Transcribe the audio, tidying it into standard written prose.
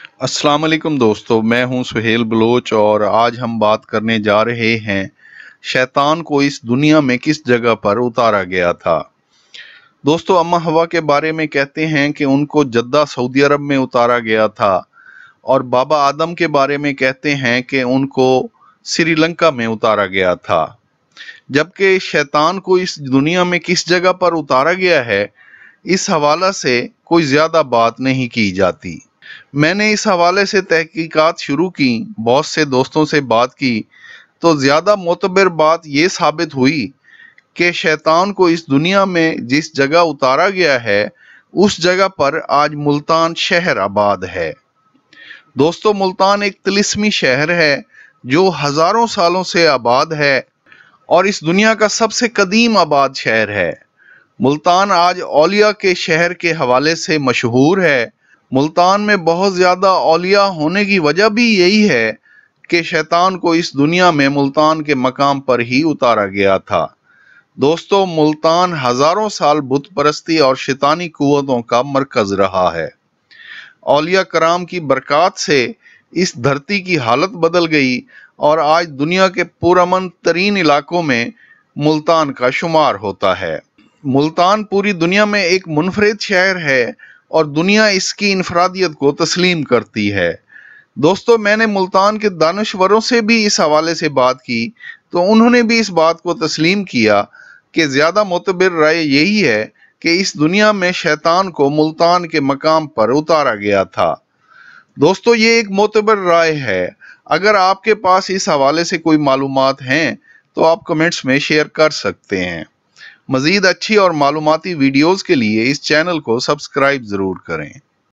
अस्सलाम वालेकुम दोस्तों, मैं हूं सुहेल बलोच और आज हम बात करने जा रहे हैं शैतान को इस दुनिया में किस जगह पर उतारा गया था। दोस्तों, अम्मा हवा के बारे में कहते हैं कि उनको जद्दा सऊदी अरब में उतारा गया था और बाबा आदम के बारे में कहते हैं कि उनको श्रीलंका में उतारा गया था। जबकि शैतान को इस दुनिया में किस जगह पर उतारा गया है, इस हवाला से कोई ज्यादा बात नहीं की जाती। मैंने इस हवाले से तहकीकात शुरू की, बहुत से दोस्तों से बात की, तो ज्यादा मोतबर बात यह साबित हुई कि शैतान को इस दुनिया में जिस जगह उतारा गया है, उस जगह पर आज मुल्तान शहर आबाद है। दोस्तों, मुल्तान एक तिलिस्मी शहर है जो हजारों सालों से आबाद है और इस दुनिया का सबसे कदीम आबाद शहर है। मुल्तान आज औलिया के शहर के हवाले से मशहूर है। मुल्तान में बहुत ज्यादा औलिया होने की वजह भी यही है कि शैतान को इस दुनिया में मुल्तान के मकाम पर ही उतारा गया था। दोस्तों, मुल्तान हजारों साल बुत परस्ती और शैतानी कुव्वतों का मरकज रहा है। औलिया कराम की बरकत से इस धरती की हालत बदल गई और आज दुनिया के पुरअमन तरीन इलाकों में मुल्तान का शुमार होता है। मुल्तान पूरी दुनिया में एक मुनफरिद शहर है और दुनिया इसकी इनफरादियत को तस्लीम करती है। दोस्तों, मैंने मुल्तान के दानश्वरों से भी इस हवाले से बात की, तो उन्होंने भी इस बात को तस्लीम किया कि ज्यादा मोतबर राय यही है कि इस दुनिया में शैतान को मुल्तान के मकाम पर उतारा गया था। दोस्तों, ये एक मोतबर राय है। अगर आपके पास इस हवाले से कोई मालूमात हैं तो आप कमेंट्स में शेयर कर सकते हैं। मजीद अच्छी और मालूमाती वीडियोस के लिए इस चैनल को सब्सक्राइब जरूर करें।